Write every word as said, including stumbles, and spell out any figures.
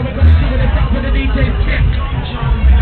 we're gonna do it. It's out for the D J check.